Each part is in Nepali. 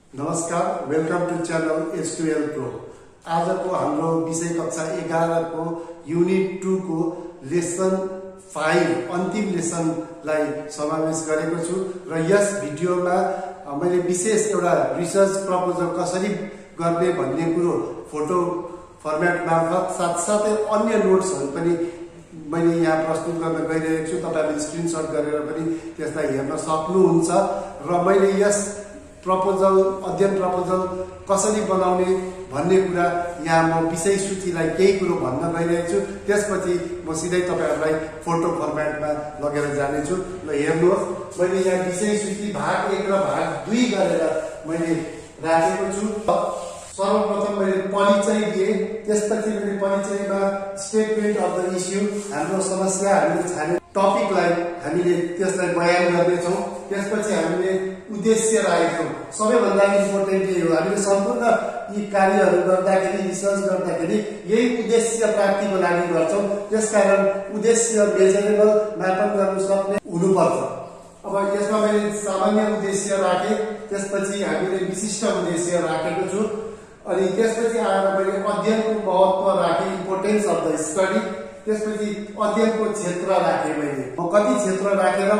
नमस्कार, welcome two channel H2L pro. आज को हाम्रो विषय कक्षा 11 को यूनिट 2 को लेसन 5 अंतिम लेसनलाई समावेश गरेको छु र यस भिडियोमा मैले विशेष एउटा रिसर्च प्रपोजल कसरी गर्ने भन्ने कुरो फोटो फर्मेट मार्फत साथसाथै अन्य नोट्सहरु पनि मैले यहाँ प्रस्तुत गर्न गइरहेको छु। तपाईहरुले स्क्रिनशट गरेर पनि त्यसलाई हेर्न सक्नुहुन्छ र मैले यस अध्ययन प्रपोजल कसरी बनाउने भन्ने कुरा यहाँ म विषय सूचीलाई केही कुरो भन्न गइरहेको छु। त्यसपछि म सिधै तपाईहरुलाई फोटो फर्मेटमा लगेर जाने छु। ल हेर्नुहोस्, मैले यहाँ विषय सूची भाग 1 र भाग 2 गरेर मैले राखेको छु। सर्वप्रथम मैले परिचय दिए, त्यसपछि मैले परिचयमा स्टेटमेन्ट अफ द इस्यु, हाम्रो समस्या हामीले छाने टपिकलाई हामीले त्यसलाई बयान गर्ने छौं। त्यसपछि हामीले उद्देश्य राखेको छौं। सबैभन्दा इम्पोर्टेन्ट यो हो, हामीले सम्पूर्ण यी कार्यहरू गर्दाखेरि, रिसर्च गर्दाखेरि यही उद्देश्य प्राप्तिको लागि गर्छौं। त्यसकारण उद्देश्य मेजरेबल, मापन गर्न सक्ने हुनुपर्छ। अब यसमा मैले सामान्य उद्देश्य राखे, त्यसपछि हामीले विशिष्ट उद्देश्य राखेको छु। अनि त्यसपछि आएर मैले अध्ययनको महत्व राखे, इम्पोर्टेन्स अफ द स्टडी। त्यसपछि अध्ययनको क्षेत्र राखे, मैले म कति क्षेत्र राखेर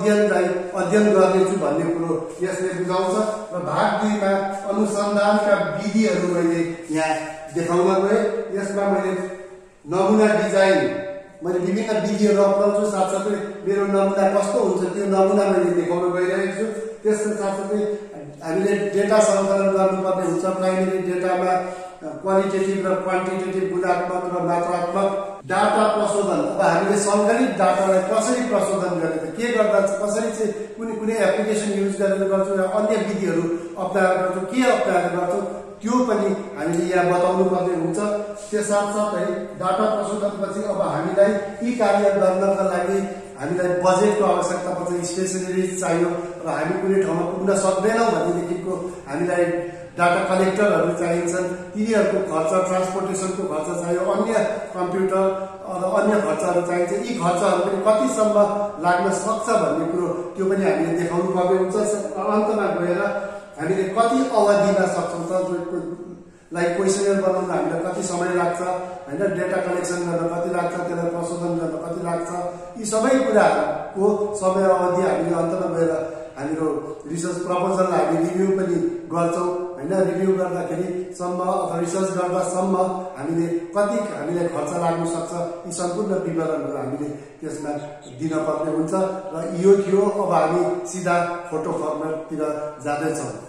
अध्ययन गर्नेछु भन्ने कुरो यसले बुझाउँछ। र भाग 2 मा अनुसन्धानका विधिहरू मैले यहाँ देखाउन गए। यसमा मैले नमुना डिजाइन, मैले विभिन्न विधिहरू अपनाउँछु, साथसाथै मेरो नमुना कस्तो हुन्छ त्यो नमुना मैले देखाउन गइरहेको छु। त्यसको साथसाथै हामीले डेटा सङ्कलन गर्नुपर्ने हुन्छ। प्राइमेरी डेटामा क्वालिटेटिभ र क्वान्टिटेटिभ, गुणात्मक र मात्रात्मक डाटा प्रशोधन। अब हामीले सङ्कलित डाटालाई कसरी प्रशोधन गर्ने, के गर्दा कसरी चाहिँ कुनै एप्लिकेसन युज गरेर गर्छौं र अन्य विधिहरू अपनाएर गर्छौं, के अपनाएर गर्छौं त्यो पनि हामीले यहाँ बताउनु पर्ने हुन्छ। त्यस साथसाथै डाटा प्रशोधनपछि अब हामीलाई यी कार्य गर्नका लागि हामीलाई बजेटको आवश्यकता पर्छ, स्टेसनरी चाहियो र हामी कुनै ठाउँमा पुग्न सक्दैनौं भनेदेखिको हामीलाई डाटा कलेक्टरहरू चाहिन्छन्। तिनीहरूको खर्च, ट्रान्सपोर्टेसनको खर्च चाहियो, अन्य कम्प्युटर र अन्य खर्चहरू चाहिन्छ। यी खर्चहरू पनि कतिसम्म लाग्न सक्छ भन्ने कुरो त्यो पनि हामीले देखाउनु पर्ने हुन्छ। अन्तमा गएर हामीले कति अवधिमा सक्छौं त, लाइक क्वेसनर बनाउन हामीलाई कति समय लाग्छ हैन, डेटा कलेक्सन गर्न कति लाग्छ, त्यसलाई प्रशोधन गर्न कति लाग्छ, यी सबै कुराको समय अवधि हामीले अन्तमा गएर हाम्रो रिसर्च प्रपोजललाई हामी रिभ्यू पनि गर्छौं हैन। रिभ्यू गर्दाखेरि सम्म अथवा रिसर्च गर्दासम्म हामीले कति हामीलाई खर्च लाग्न सक्छ, यी सम्पूर्ण विवरणहरू हामीले त्यसमा दिन पर्ने हुन्छ। र यो थियो। अब हामी सिधा फोटो फर्मेटतिर जाँदैछौं।